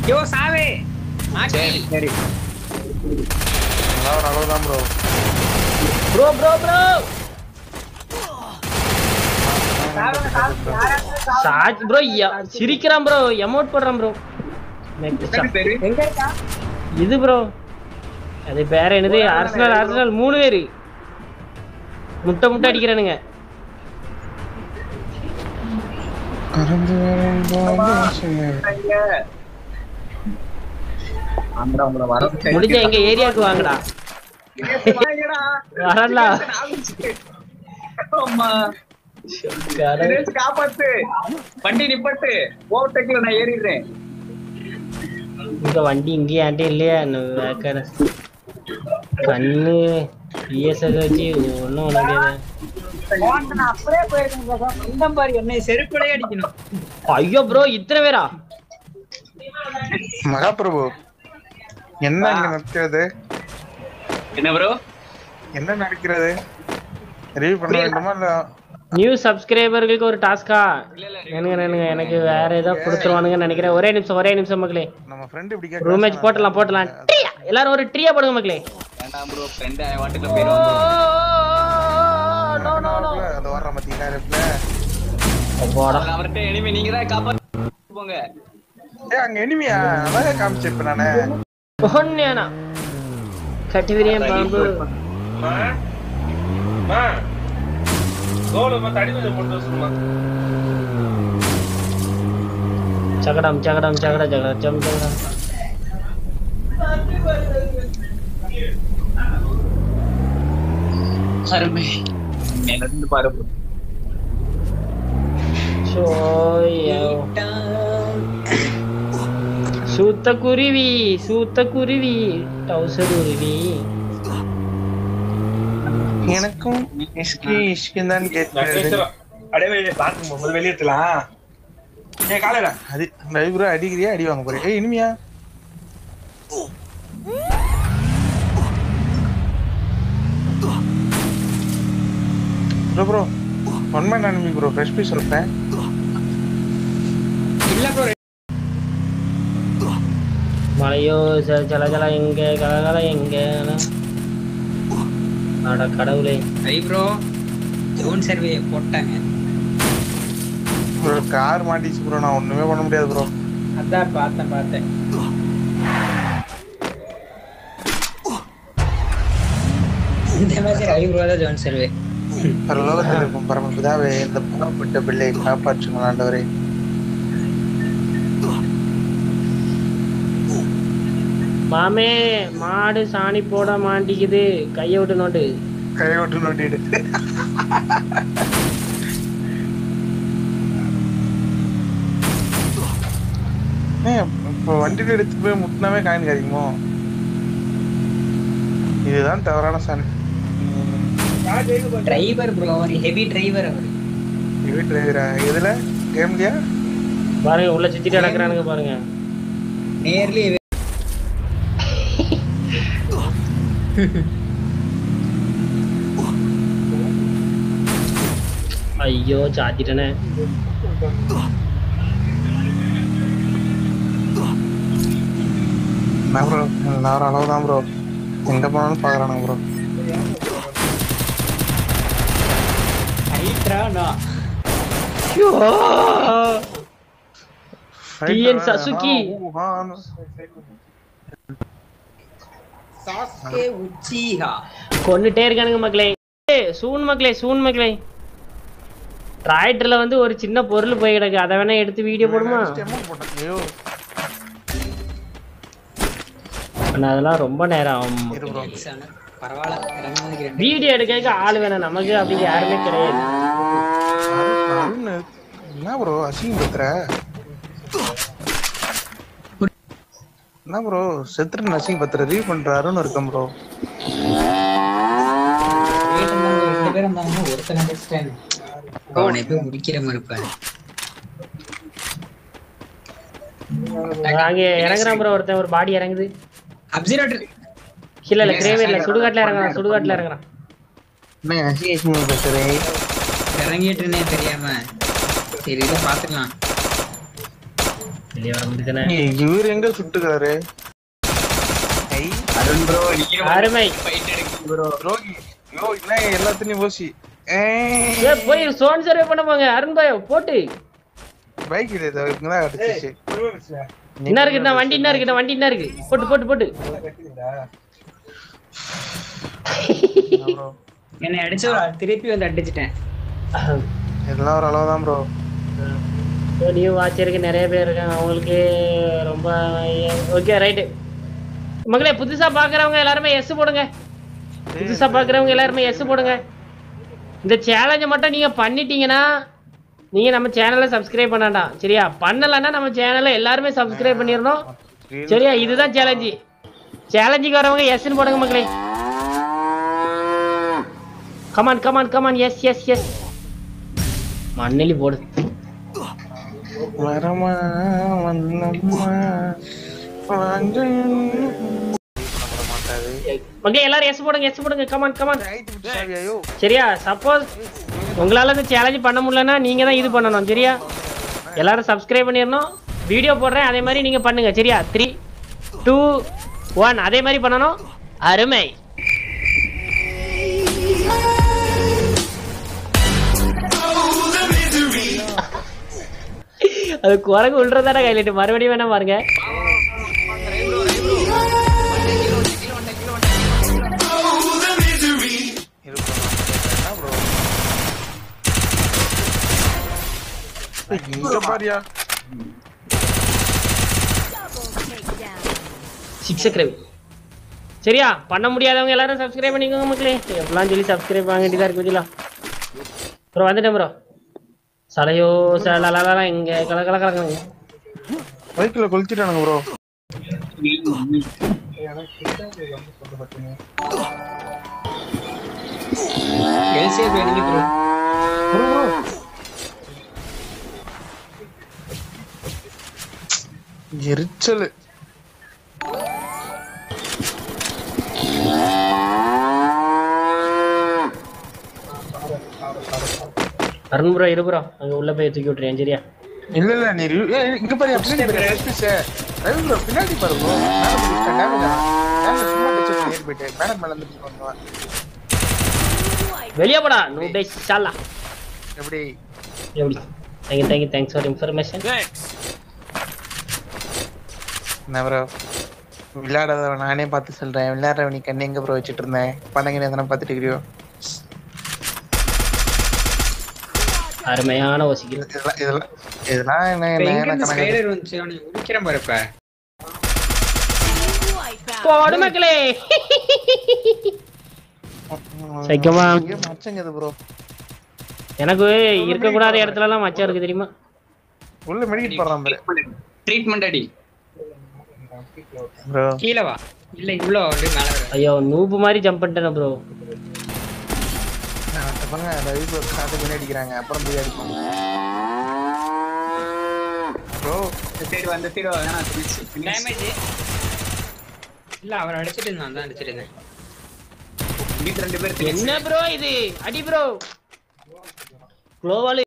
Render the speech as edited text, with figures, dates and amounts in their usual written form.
யோ சாவே சரி சரி அவ்வளவுதான் ப்ரோ ப்ரோ ப்ரோ ப்ரோ சாஜ் ப்ரோ சிரிக்கிறான் ப்ரோ எமோட் போடுறான் ப்ரோ இது ப்ரோ அது பேர என்னது ஆர்சனல் ஆர்சனல் 3 பேரு முட்டை முட்டை அடிக்கிறானுங்க முடிஞ்ச எங்க ஏரியாவுக்கு வாங்கடா வரலாம் காப்பாத்து வண்டி நிப்பட்டு ஓவர்டேக்ல நான் ஏறிடுறேன் இங்க வண்டி இங்கே ஆண்டே இல்லையா கண்ணு பிஎஸ்எல் வச்சு ஒன்றும் பண்ண முடியாது அப்படியே போயிருக்கேன் பாரு என்னை செருப்புலயே அடிக்கணும் ஐயோ ப்ரோ இத்தனை பேரா மகாபிரபு என்ன இங்க நடக்கிறது என்ன ப்ரோ என்ன நடக்கிறது ரிவ்யூ பண்ண வேண்டுமா இல்ல நியூ சப்ஸ்கிரைபர்களுக்கு ஒரு டாஸ்கா எனக்கு வேற ஏதோ கொடுத்துருவானுங்கன்னு நினைக்கிறேன் ஒரே நிமிஷம் மக்களே நம்ம ஃப்ரெண்ட் இப்படி கேக்க ரூம் மேட்ச் போடலாம் எல்லாரும் ஒரு ட்ரீயா போடுங்க மக்களே வேண்டாம் bro friend I want to pair no அது வர மத்தியில ரெப்ல போடா அவர்ட்ட எனிமி நீங்க தான் காப்பாத்து போங்க ஏய் அங்க எனிமியா அத காமிச்சேன் நானே பொன்னியானா கட்டிவிரியம் பாம்பு மா கோல மத்த அடிச்சு போட்டு சும்மா சகடம் ஜம் அருமை மேல இருந்து பாரு சூத்த குருவி டவுசர் குருவி எனக்கும் இஸ்கின் தான் கேட்கிறது அடே பாத்ரூம் போகும்போது வெளியேத்தலாம் ஏய் காலைடா அது லைவ்ரா அடிக்கிறியா அடி வாங்க போறே ஏய் இனிமியா bro one man enemy bro fresh piece சொல்றேன் இல்ல ப்ரோ மலையோ ஜல எங்க கலகல எங்க அட கடவுளே ஐ ப்ரோ ஜோன் சர்வே போட்டாங்க ப்ரோ கார் மாட்டிச்சு ப்ரோ நான் ஒண்ணுமே பண்ண முடியாது ப்ரோ அதான் பார்த்தேன் இந்த மாதிரி ஐ ப்ரோ தான் ஜோன் சர்வே பரலோகத்தில் இருக்கும் பரமபிதாவே இந்த பாவப்பட்ட பிள்ளையை காப்பாற்றுங்க ஆண்டவரே மாமே மாடு சாணி போட மாட்டிக்குது கையை விட்டு நோட்டிடு இப்போ வண்டியில எடுத்து போய் முட்டினாவே காயின் கிடைக்குமோ இதுதான் தவறான சாணி டிரைவர் ப்ரோ அவர் ஹெவி டிரைவர் அவர் ஹெவி டிரைவரா எதுல கேம்லயா பாருங்க உள்ள சுத்திட்டு நடக்கிறானுங்க பாருங்க நேர்லி ஐயோ சாத்திட்டனே ப்ரோ எல்லாரும் அளவுதான் ப்ரோ எங்க போனாலும் பாக்குறானுங்க bro TN Sasuke Sasuke Uchiha கொன்னுட்டே இருக்கானுங்க மக்களே சூன் மக்களே டிராக்டர்ல வந்து ஒரு சின்ன பொருள் போய் கிடக்கு அதை வேணா எடுத்து வீடியோ போடுமா அதெல்லாம் ரொம்ப நேரம் ஆகும் வீடியோ எடுக்க ஆள் வேணும் நமக்கு அப்படி யாருமே கிடையாது என்ன ப்ரோ அசிங்கம் பத்துற என்ன ப்ரோ செத்துட்டு நசிங் பத்திர ரீவ் பண்றாருன்னு இருக்கேன் ப்ரோ முடிக்கிற மாதிரி இறங்குறான் ப்ரோ ஒருத்தன் ஒரு பாடி இறங்குது அப்சர்வேட்டர் இல்ல கிரேவேர்ல சுடுகாட்டுல இறங்குறான் என்ன அசிங்கம் பேசுறே இறங்கிட்டுனே தெரியாம சரி இத பாத்துக்கலாம் வெளியே வர முடியுதானே? இவர் எங்க சுட்டுக்கிறாரு? அருண் ப்ரோ நீங்க அருமை. ஃபைட் எடுக்கு ப்ரோ. ரோகி யோ என்ன எல்லாத்தையும் போசி போய் சோன் சர்வே பண்ண போங்க அருண் பாய் போட்டு. பைக் இல்ல இங்கதான் அடிச்சிச்சு. என்ன இருக்கு வண்டி என்ன இருக்கு வண்டி என்ன இருக்கு போட்டு போட்டு போட்டு. என்னை அடிச்சு திருப்பி வந்து அடிச்சிட்டேன். எல்லாம் ஒரு அளவுதான் ப்ரோ. நியூ வாட்சருக்கு நிறைய பேர் இருக்காங்க, அவங்களுக்கு ரொம்ப ஓகே ரைட்டு. மக்களே புதுசா பாக்குறவங்க எல்லாருமே எஸ் போடுங்க. புதுசா பாக்குறவங்க எல்லாருமே எஸ் போடுங்க. இந்த சேலஞ்சை மட்டும் நீங்க பண்ணிட்டீங்கன்னா நீங்க நம்ம சேனலை சப்ஸ்கிரைப் பண்ணாண்டாம் சரியா? பண்ணலன்னா நம்ம சேனலை எல்லாருமே சப்ஸ்கிரைப் பண்ணிடணும் சரியா? இதுதான் சேலஞ்சு. சேலஞ்சுக்கு வரவங்க எஸ்ன்னு போடுங்க மக்களே. Come on come on come on yes yes yes. மண்ணெலி போடு. வரமா வந்தம்மா மக்களே எல்லாரும் எஸ் போடுங்க எஸ் போடுங்க. கமான் கமான் சரியா? சப்போஸ் உங்களால இந்த சேலஞ்ச் பண்ண முடியலன்னா நீங்க தான் இது பண்ணணும் சரியா? எல்லாரும் சப்ஸ்கிரைப் பண்ணிடணும். வீடியோ போடுறேன் அதே மாதிரி நீங்க பண்ணுங்க சரியா? 3 2 1 அதே மாதிரி பண்ணணும். அருமை. அது குரங்கு உள்றதான கையிலிட்டு மறுபடியும் வேணா பாருங்க. சரியா? பண்ண முடியாதவங்க எல்லாரும் சப்ஸ்கிரைப் பண்ணிக்கோங்க மக்களே. எப்படிலாம் சொல்லி சப்ஸ்கிரைப் வாங்க வேண்டியதா இருக்கு பத்திலாம். ப்ரோ வந்துட்டேன் ப்ரோ. சலையோ சலலாம் இங்க கல கல கலங்க பைக்ல கொளுத்திட்டானுங்க ப்ரோ. எல்சிஏ வேணுங்க ப்ரோ. எரிச்சல். அருண் ப்ரோ இரு ப்ரோ அங்க உள்ள போய் தூக்கி விட்டுறேன் சரியா? இல்ல இல்ல நீ இங்க பாரு அப்படியே ரவி ப்ரோ பின்னாடி பாரு ப்ரோ. மேல போய் டேமேஜ் சும்மா டச் பண்ணி போயிட்டே பேனர் மேல இருந்து பண்ணுவான். வெளிய போடா நோ டே ஷாலா. எப்படி தேங்க்ஸ் ஃபார் இன்ஃபர்மேஷன். என்ன ப்ரோ விளையாடாத நானே பார்த்து சொல்றேன். விளையாடுற நீ கண்ணு எங்க ப்ரோ வச்சிட்டு இருந்தேன்? பணங்க எதனா பார்த்துட்டு இருக்கிறியோ? அருமையான ஓசிக்கு இதெல்லாம் என்ன ஸ்கைலர் வந்து அவனை உரிக்கிறேன் பாரு. இப்ப போடு மக்களே. சைக்கமா மச்சங்க இது ப்ரோ. எனக்கு இருக்க கூடாத இடத்துல எல்லாம் மச்சம் இருக்கு தெரியுமா? உள்ள மெடிக்கேட் பண்றான் பாரு. ட்ரீட்மென்ட் அடி ப்ரோ. கீழ வா. இல்ல இவ்ளோ வந்து மேல வர. ஐயோ நூபு மாதிரி ஜம்ப் பண்ணிட்டேன் ப்ரோ. பாருங்க ரவி ப்ரோ காத்து பண்ணி அடிக்கிறாங்க. அப்புறம் போய் அடிப்பாங்க ப்ரோ. சைடு வந்து சைடு வேணா டேமேஜ் இல்ல அவர் அடிச்சிட்டு நான் தான் அடிச்சிட்டு இருந்தேன். ரெண்டு பேர் என்ன ப்ரோ இது அடி ப்ரோ. குளோவால்